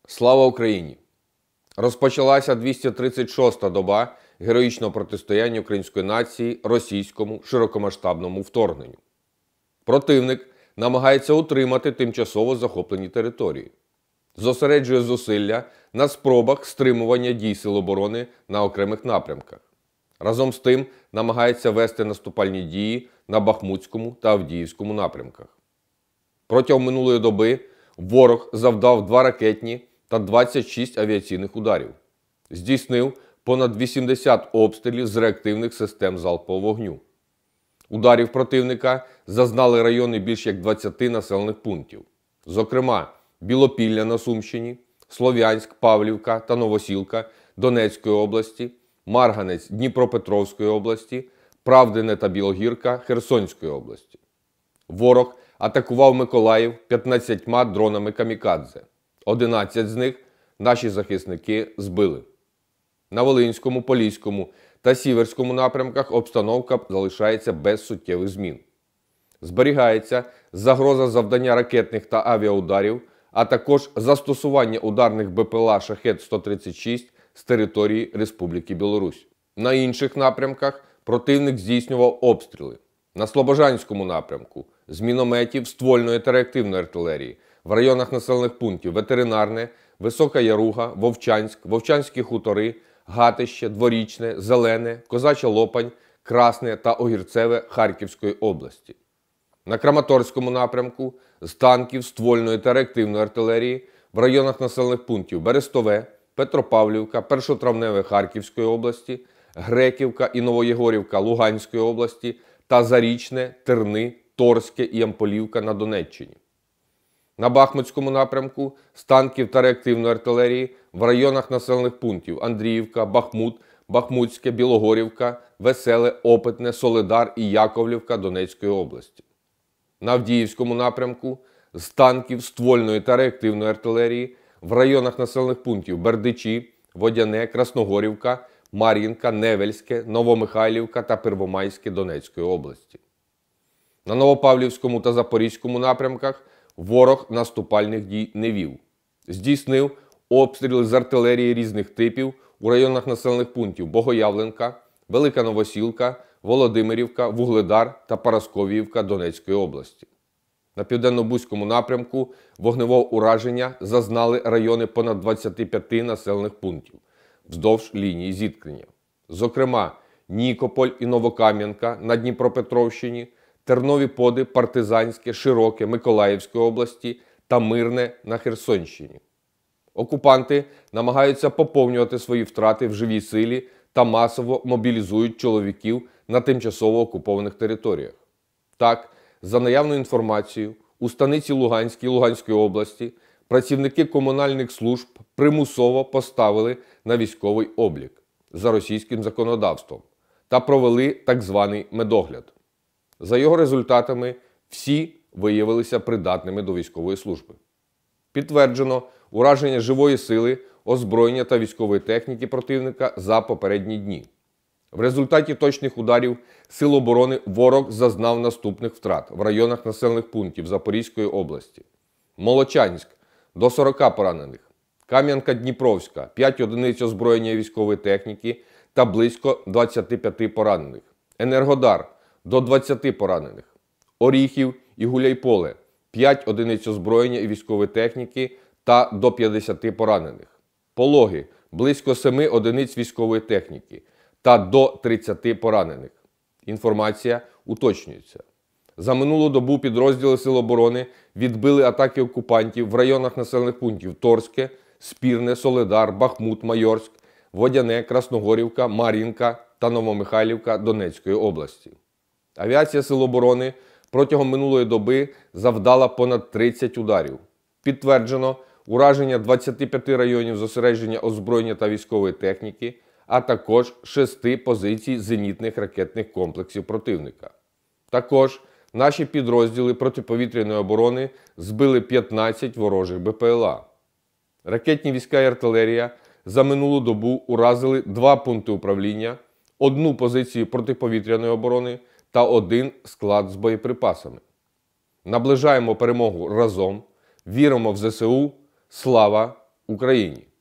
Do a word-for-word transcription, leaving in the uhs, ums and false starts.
Слава Україні! Розпочалася двісті тридцять шоста доба героїчного протистояння української нації російському широкомасштабному вторгненню. Противник намагається утримати тимчасово захоплені території. Зосереджує зусилля на спробах стримування дій Сил оборони на окремих напрямках. Разом з тим намагається вести наступальні дії на Бахмутському та Авдіївському напрямках. Протягом минулої доби ворог завдав два ракетні та двадцять шість авіаційних ударів. Здійснив понад вісімдесят обстрілів з реактивних систем залпового вогню. Ударів противника зазнали райони більш як двадцяти населених пунктів. Зокрема, Білопілля на Сумщині, Слов'янськ, Павлівка та Новосілка Донецької області, Марганець Дніпропетровської області, Правдине та Білогірка Херсонської області. Ворог атакував Миколаїв п'ятнадцятьма дронами камікадзе. одинадцять з них наші захисники збили. На Волинському, Поліському та Сіверському напрямках обстановка залишається без суттєвих змін. Зберігається загроза завдання ракетних та авіаударів, а також застосування ударних БПЛА Шахед сто тридцять шість з території Республіки Білорусь. На інших напрямках противник здійснював обстріли. На Слобожанському напрямку з мінометів, ствольної та реактивної артилерії, в районах населених пунктів Ветеринарне, Висока Яруга, Вовчанськ, Вовчанські хутори, Гатище, Дворічне, Зелене, Козача Лопань, Красне та Огірцеве Харківської області. На Краматорському напрямку з танків, ствольної та реактивної артилерії в районах населених пунктів Берестове, Петропавлівка, Першотравневе Харківської області, Греківка і Новоєгорівка Луганської області та Зарічне, Терни, Торське і Ямполівка на Донеччині. На Бахмутському напрямку з танків та реактивної артилерії в районах населених пунктів Андріївка, Бахмут, Бахмутське, Білогорівка, Веселе, Опитне, Солидар і Яковлівка Донецької області. На Авдіївському напрямку з танків, ствольної та реактивної артилерії в районах населених пунктів Бердичі, Водяне, Красногорівка, Мар'їнка, Невельське, Новомихайлівка та Первомайське Донецької області. На Новопавлівському та Запорізькому напрямках ворог наступальних дій не вів. Здійснив обстріли з артилерії різних типів у районах населених пунктів Богоявленка, Велика Новосілка, Володимирівка, Вугледар та Парасковіївка Донецької області. На Південно-Бузькому напрямку вогневого ураження зазнали райони понад двадцяти п'яти населених пунктів вздовж лінії зіткнення. Зокрема, Нікополь і Новокам'янка на Дніпропетровщині, Тернові Поди, Партизанське, Широке Миколаївської області та Мирне на Херсонщині. Окупанти намагаються поповнювати свої втрати в живій силі та масово мобілізують чоловіків на тимчасово окупованих територіях. Так, за наявною інформацією, у станиці Луганській Луганської області працівники комунальних служб примусово поставили на військовий облік за російським законодавством та провели так званий медогляд. За його результатами всі виявилися придатними до військової служби. Підтверджено ураження живої сили, озброєння та військової техніки противника за попередні дні. В результаті точних ударів Сил оборони ворог зазнав наступних втрат в районах населених пунктів Запорізької області. Молочанськ – до сорока поранених, Кам'янка-Дніпровська – п'ять одиниць озброєння військової техніки та близько двадцяти п'яти поранених, Енергодар – до двадцяти поранених, Оріхів і Гуляйполе – п'ять одиниць озброєння і військової техніки та до п'ятдесяти поранених, Пологи – близько семи одиниць військової техніки та до тридцяти поранених. Інформація уточнюється. За минулу добу підрозділи Сил оборони відбили атаки окупантів в районах населених пунктів Торське, Спірне, Солидар, Бахмут, Майорськ, Водяне, Красногорівка, Мар'їнка та Новомихайлівка Донецької області. Авіація Сил оборони протягом минулої доби завдала понад тридцять ударів. Підтверджено ураження двадцяти п'яти районів зосередження озброєння та військової техніки, а також шести позицій зенітних ракетних комплексів противника. Також наші підрозділи протиповітряної оборони збили п'ятнадцять ворожих БПЛА. Ракетні війська і артилерія за минулу добу уразили два пункти управління, одну позицію протиповітряної оборони та один склад з боєприпасами. Наближаємо перемогу разом, віримо в ЗСУ, слава Україні.